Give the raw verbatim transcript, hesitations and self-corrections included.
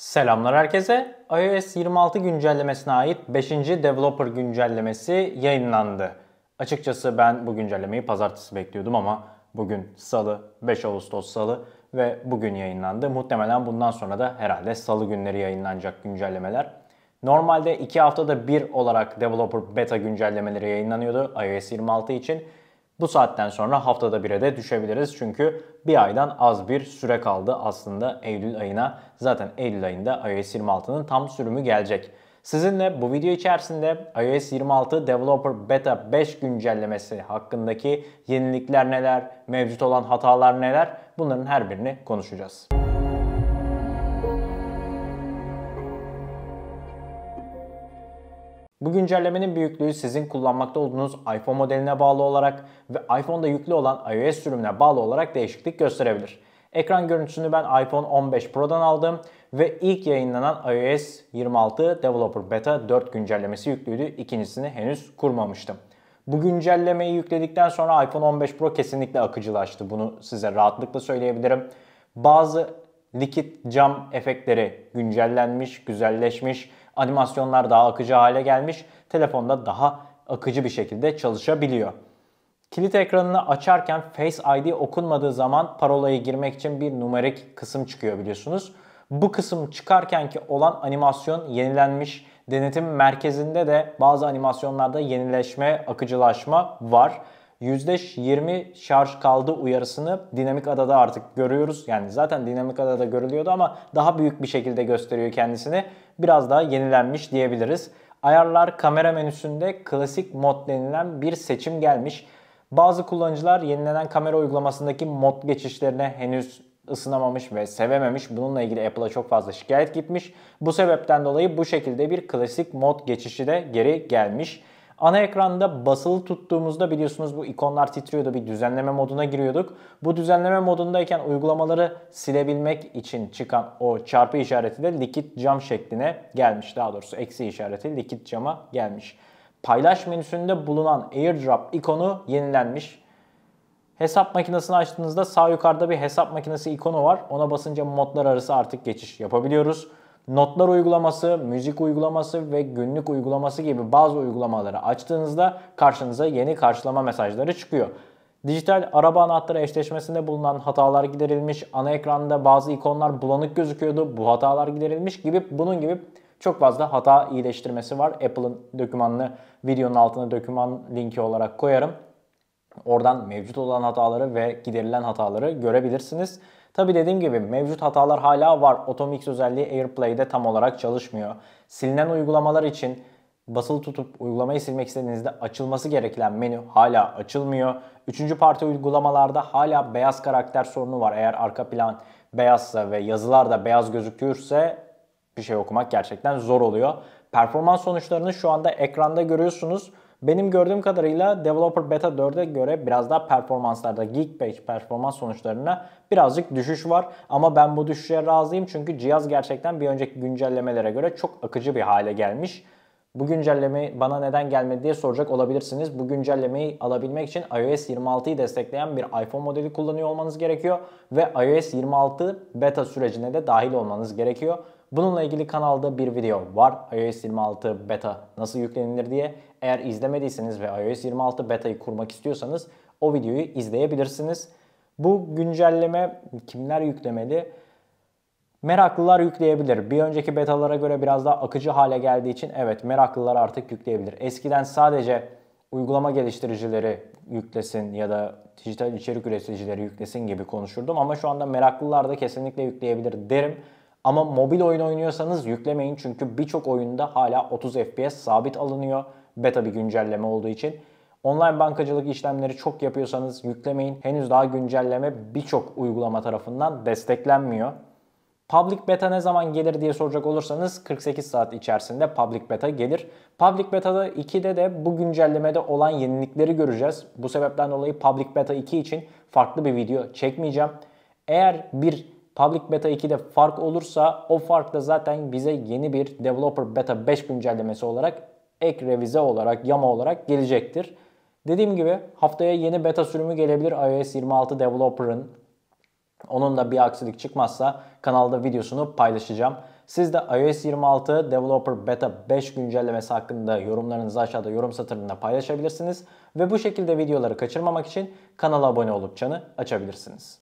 Selamlar herkese. iOS yirmi altı güncellemesine ait beşinci Developer güncellemesi yayınlandı. Açıkçası ben bu güncellemeyi pazartesi bekliyordum ama bugün Salı, beş Ağustos Salı ve bugün yayınlandı. Muhtemelen bundan sonra da herhalde Salı günleri yayınlanacak güncellemeler. Normalde iki haftada bir olarak Developer Beta güncellemeleri yayınlanıyordu iOS yirmi altı için. Bu saatten sonra haftada bire de düşebiliriz çünkü bir aydan az bir süre kaldı aslında Eylül ayına. Zaten Eylül ayında iOS yirmi altının tam sürümü gelecek. Sizinle bu video içerisinde iOS yirmi altı Developer Beta beş güncellemesi hakkındaki yenilikler neler, mevcut olan hatalar neler, bunların her birini konuşacağız. Bu güncellemenin büyüklüğü sizin kullanmakta olduğunuz iPhone modeline bağlı olarak ve iPhone'da yüklü olan iOS sürümüne bağlı olarak değişiklik gösterebilir. Ekran görüntüsünü ben iPhone on beş Pro'dan aldım ve ilk yayınlanan iOS yirmi altı Developer Beta dört güncellemesi yüklüydü. İkincisini henüz kurmamıştım. Bu güncellemeyi yükledikten sonra iPhone on beş Pro kesinlikle akıcılaştı. Bunu size rahatlıkla söyleyebilirim. Bazı likit cam efektleri güncellenmiş, güzelleşmiş. Animasyonlar daha akıcı hale gelmiş. Telefonda daha akıcı bir şekilde çalışabiliyor. Kilit ekranını açarken Face I D okunmadığı zaman parolayı girmek için bir numerik kısım çıkıyor biliyorsunuz. Bu kısım çıkarkenki olan animasyon yenilenmiş. Denetim merkezinde de bazı animasyonlarda yenileşme, akıcılaşma var. yüzde yirmi şarj kaldı uyarısını Dinamik Ada'da artık görüyoruz. Yani zaten Dinamik Ada'da görülüyordu ama daha büyük bir şekilde gösteriyor kendisini. Biraz daha yenilenmiş diyebiliriz. Ayarlar kamera menüsünde klasik mod denilen bir seçim gelmiş. Bazı kullanıcılar yenilenen kamera uygulamasındaki mod geçişlerine henüz ısınamamış ve sevememiş. Bununla ilgili Apple'a çok fazla şikayet gitmiş. Bu sebepten dolayı bu şekilde bir klasik mod geçişi de geri gelmiş. Ana ekranda basılı tuttuğumuzda biliyorsunuz bu ikonlar titriyordu. Bir düzenleme moduna giriyorduk. Bu düzenleme modundayken uygulamaları silebilmek için çıkan o çarpı işareti de likit cam şekline gelmiş. Daha doğrusu eksi işareti likit cama gelmiş. Paylaş menüsünde bulunan AirDrop ikonu yenilenmiş. Hesap makinesini açtığınızda sağ yukarıda bir hesap makinesi ikonu var. Ona basınca modlar arası artık geçiş yapabiliyoruz. Notlar uygulaması, müzik uygulaması ve günlük uygulaması gibi bazı uygulamaları açtığınızda karşınıza yeni karşılama mesajları çıkıyor. Dijital araba anahtarı eşleşmesinde bulunan hatalar giderilmiş. Ana ekranda bazı ikonlar bulanık gözüküyordu. Bu hatalar giderilmiş gibi bunun gibi çok fazla hata iyileştirmesi var. Apple'ın dokümanını videonun altına doküman linki olarak koyarım. Oradan mevcut olan hataları ve giderilen hataları görebilirsiniz. Tabi dediğim gibi mevcut hatalar hala var. AutoMix özelliği AirPlay'de tam olarak çalışmıyor. Silinen uygulamalar için basılı tutup uygulamayı silmek istediğinizde açılması gereken menü hala açılmıyor. Üçüncü parti uygulamalarda hala beyaz karakter sorunu var. Eğer arka plan beyazsa ve yazılar da beyaz gözükürse bir şey okumak gerçekten zor oluyor. Performans sonuçlarını şu anda ekranda görüyorsunuz. Benim gördüğüm kadarıyla Developer Beta dörde göre biraz daha performanslarda Geekbench performans sonuçlarına birazcık düşüş var. Ama ben bu düşüşe razıyım çünkü cihaz gerçekten bir önceki güncellemelere göre çok akıcı bir hale gelmiş. Bu güncelleme bana neden gelmedi diye soracak olabilirsiniz. Bu güncellemeyi alabilmek için iOS yirmi altıyı destekleyen bir iPhone modeli kullanıyor olmanız gerekiyor. Ve iOS yirmi altı beta sürecine de dahil olmanız gerekiyor. Bununla ilgili kanalda bir video var. iOS yirmi altı beta nasıl yüklenilir diye. Eğer izlemediyseniz ve iOS yirmi altı beta'yı kurmak istiyorsanız o videoyu izleyebilirsiniz. Bu güncelleme kimler yüklemeli? Meraklılar yükleyebilir. Bir önceki betalara göre biraz daha akıcı hale geldiği için evet meraklılar artık yükleyebilir. Eskiden sadece uygulama geliştiricileri yüklesin ya da dijital içerik üreticileri yüklesin gibi konuşurdum. Ama şu anda meraklılar da kesinlikle yükleyebilir derim. Ama mobil oyun oynuyorsanız yüklemeyin çünkü birçok oyunda hala otuz F P S sabit alınıyor. Beta bir güncelleme olduğu için. Online bankacılık işlemleri çok yapıyorsanız yüklemeyin. Henüz daha güncelleme birçok uygulama tarafından desteklenmiyor. Public Beta ne zaman gelir diye soracak olursanız kırk sekiz saat içerisinde Public Beta gelir. Public Beta'da ikide de bu güncellemede olan yenilikleri göreceğiz. Bu sebepten dolayı Public Beta iki için farklı bir video çekmeyeceğim. Eğer bir Public Beta ikide fark olursa o fark da zaten bize yeni bir Developer Beta beş güncellemesi olarak ek revize olarak, yama olarak gelecektir. Dediğim gibi haftaya yeni beta sürümü gelebilir iOS yirmi altı Developer'ın. Onun da bir aksilik çıkmazsa kanalda videosunu paylaşacağım. Siz de iOS yirmi altı Developer Beta beş güncellemesi hakkında yorumlarınızı aşağıda yorum satırında paylaşabilirsiniz. Ve bu şekilde videoları kaçırmamak için kanala abone olup çanı açabilirsiniz.